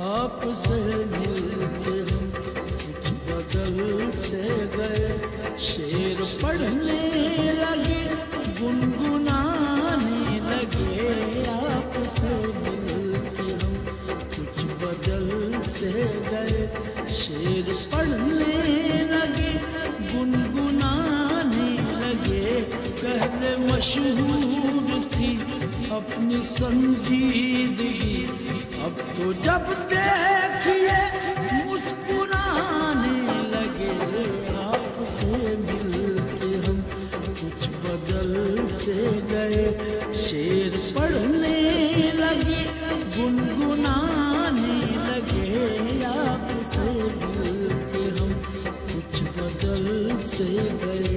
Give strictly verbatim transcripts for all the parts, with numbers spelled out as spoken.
आपसे मिलके हम कुछ बदल से गए। शेर पढ़ने लगे, गुनगुनाने लगे। आपसे मिलके हम कुछ बदल से गए। शेर पढ़ने लगे, गुनगुनाने लगे। पहले मशहूर थी अपनी संजीदगी, अब तो जब देखिए मुस्कुराने लगे। आपसे मिलके हम कुछ बदल से गए। शेर पढ़ने लगे, गुनगुनाने लगे। आपसे मिलके हम कुछ बदल से गए।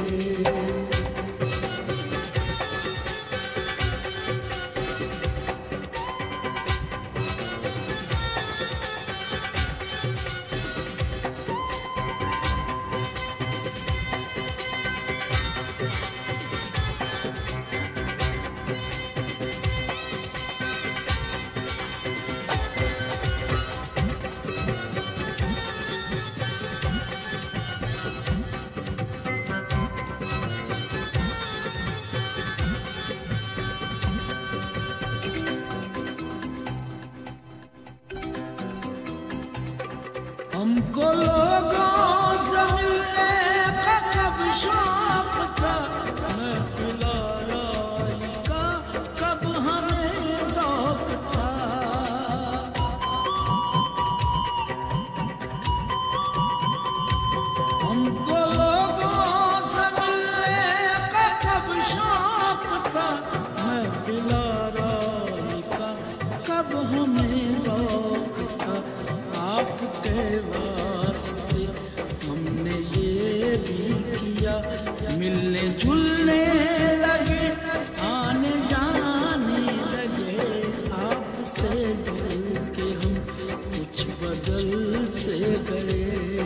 हमको लोगों से मिलने का कब शौक था, महफिल आराई का कब हमें शौक था। हमको लोगों से मिलने का कब शौक था, महफिल आराई का कब हमें शौक था। आपके वास्ते हमने ये भी किया, मिलने जुलने लगे, आने जाने लगे। आपसे मिलके हम कुछ बदल से गए।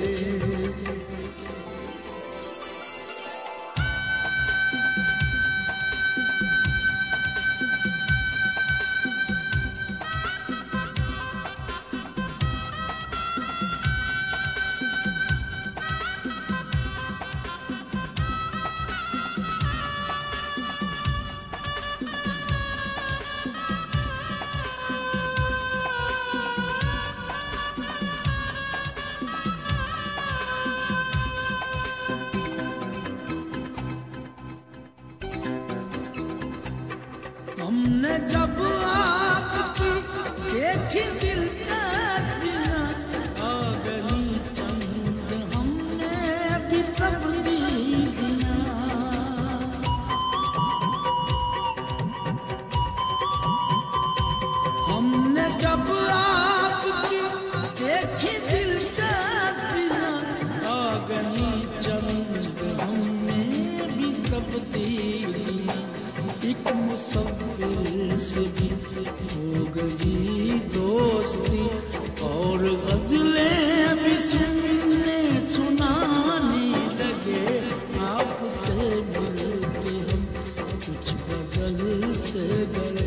हमने जब आपकी देखी दिलचस्पियां, आ गई चंद हमने भी तब्दीलियां। हमने जब आपकी देखी दिलचस्पियां, आ गई चंद हमने भी तब्दीलियां। एक मुसव्विर से भी हो गई दोस्ती, और गज़लें भी सुनने सुनाने लगे। आपसे मिलके हम कुछ बदल से गए।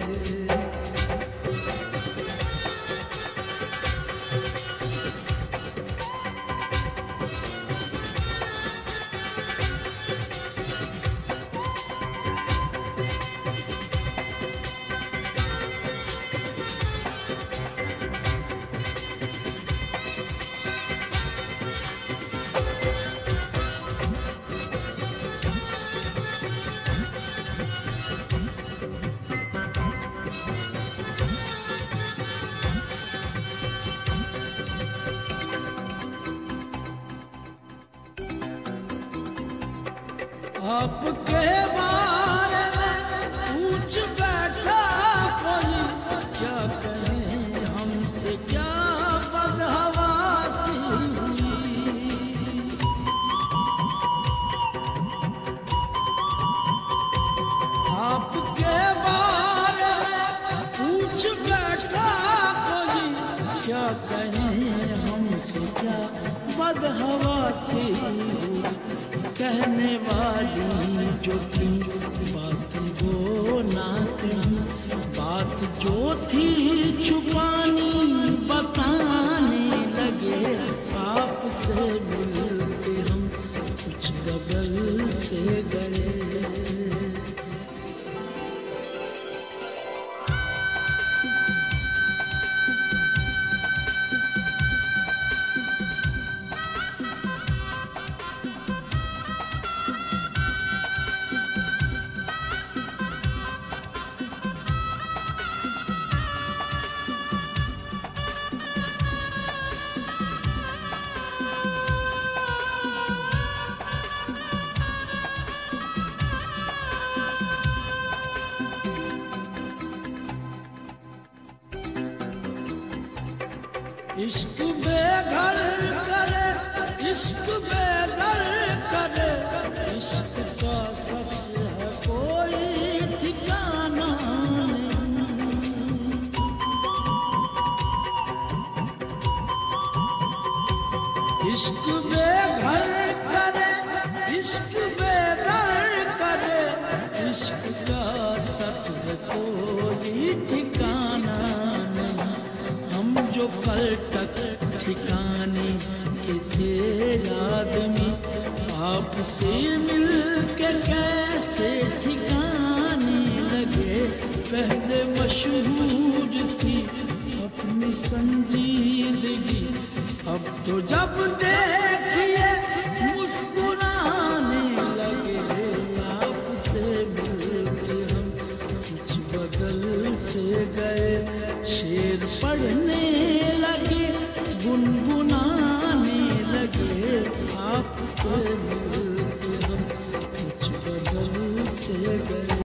आपके बारे में पूछ बैठा कोई, क्या कहें हमसे क्या बदहवासी हुई। आपके बारे में पूछ बैठा कोई, क्या कहें हमसे क्या बदहवासी हुई। कहने वाली जो थी बातें वो ना कहीं, बात जो थी छुपानी इश्क बेघर करे, इश्क बेघर करे, इश्क का सफर है कोई ठिकाना नहीं। इश्क बेघर करे, इश्क बेघर करे, इश्क का सफर है कोई ठिकाना नहीं। हम जो कल तक ठिकाने के थे आदमी, आपसे मिल के कैसे ठिकाने लगे। पहले मशहूर थी अपनी संजीदगी, अब तो जब देखिए मुस्कुराने लगे। आपसे मिल के हम कुछ बदल से गए, शेर पढ़ने लगे, गुनगुनाने लगे। आपसे मिल के हम कुछ बदल से गए।